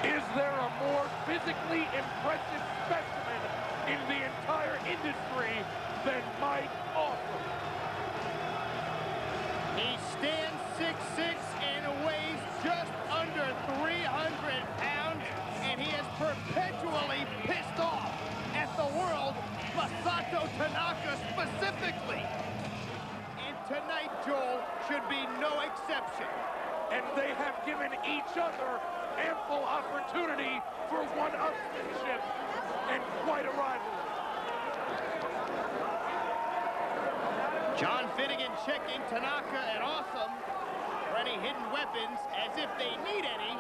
Is there a more physically impressive specimen in the entire industry than Mike Awesome? He stands 6'6" and weighs just under 300 pounds, and he is perpetually pissed off at the world, Masato Tanaka specifically. And tonight, Joel, should be no exception. And they have given each other ample opportunity for one-upmanship and quite a rivalry. John Finnegan checking Tanaka and Awesome for any hidden weapons, as if they need any.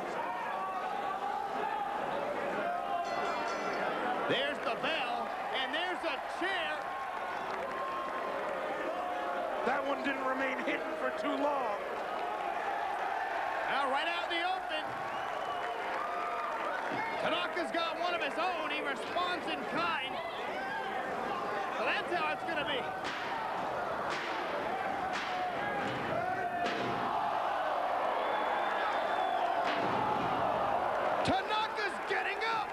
There's the bell, and there's a chair. That one didn't remain hidden for too long. Now right out in the open. Tanaka's got one of his own. He responds in kind. So that's how it's going to be. Tanaka's getting up.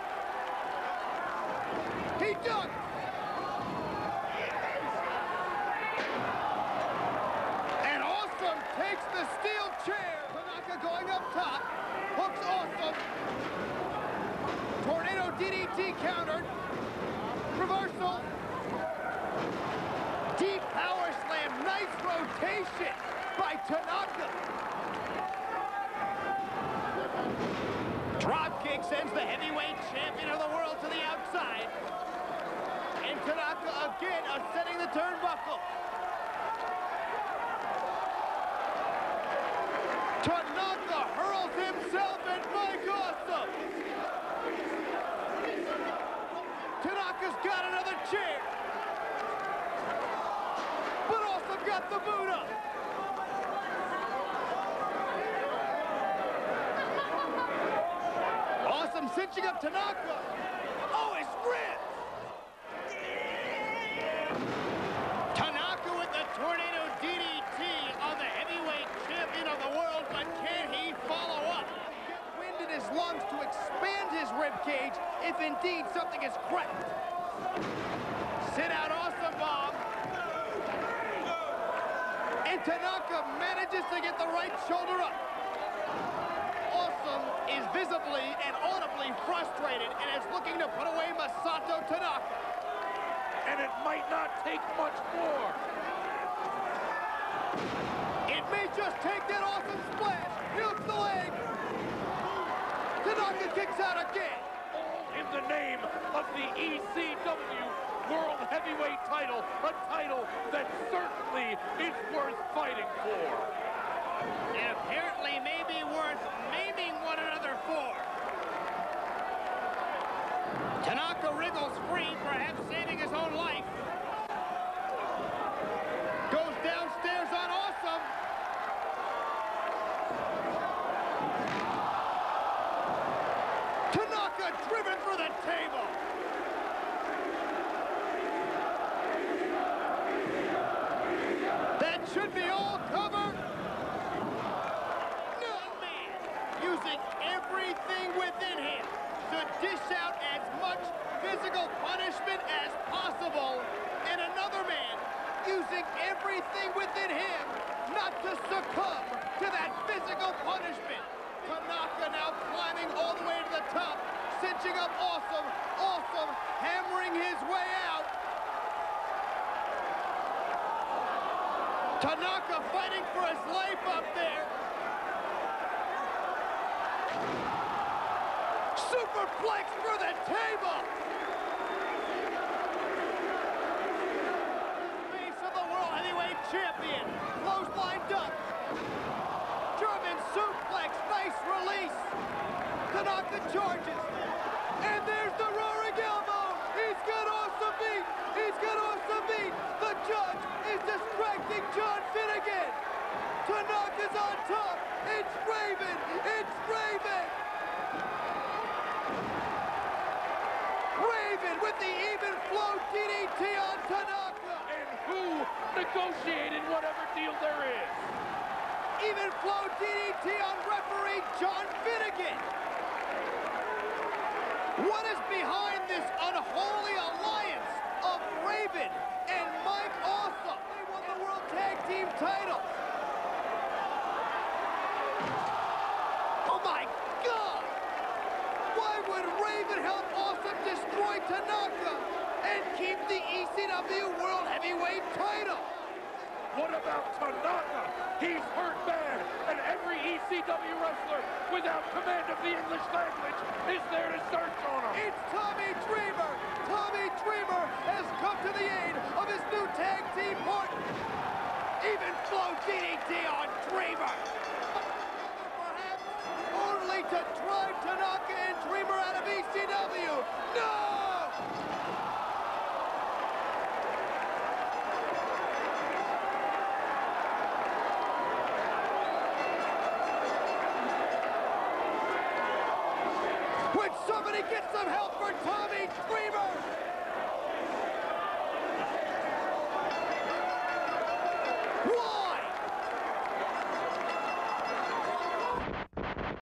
He ducked. And Awesome takes the steel chair. Tanaka going up top. Hooks Awesome. Tornado DDT countered. Reversal. Deep power slam. Nice rotation by Tanaka. Drop kick sends the heavyweight champion of the world to the outside. And Tanaka again ascending the turnbuckle. Tanaka hurls himself at Mike Awesome. Tanaka's got another chair. But Awesome got the boot up. Awesome cinching up Tanaka. Oh, his ribs! Tanaka with the tornado DDT on the heavyweight champion of the world, but can he follow up? Get wind in his lungs to expand his rib cage if indeed something is cracked. Sit out Awesome bomb. And Tanaka manages to get the right shoulder up. Awesome is visibly and audibly frustrated and is looking to put away Masato Tanaka. And it might not take much more. It may just take that Awesome splash. He hooks the leg. Tanaka kicks out again. All in the name of the ECW World Heavyweight title, a title that certainly is worth fighting for. And apparently may be worth maiming one another for. Tanaka wriggles free, perhaps saving his own life. Goes downstairs on Awesome. Tanaka driven for the table. That should be all covered. Using everything within him to dish out as much physical punishment as possible. And another man using everything within him not to succumb to that physical punishment. Tanaka now climbing all the way to the top, cinching up Awesome. Awesome hammering his way out. Tanaka fighting for his life up there. Superplex for the table! Face of the World Heavyweight Champion, clothesline duck. German suplex, nice release. Tanaka charges. And there's the roaring elbow. He's got Awesome beat. He's got Awesome beat. The judge is distracting John Finnegan. Tanaka's on top. It's Raven. It's Raven. Raven with the even flow DDT on Tanaka. And who negotiated whatever deal there is? Even flow DDT on referee John Finnegan. What is behind this unholy alliance of Raven and Mike Awesome? They won the World Tag Team titles. Oh my God! Why would Raven help Awesome destroy Tanaka and keep the ECW World Heavyweight title? What about Tanaka? He's hurt bad, and every ECW wrestler without command of the English language is there to search on him. It's Tommy Dreamer! Tommy Dreamer has come to the aid of his new tag team partner. Even Flow DDT on Dreamer. Perhaps only to drive Tanaka and Dreamer out of ECW. No! Somebody get some help for Tommy Dreamer!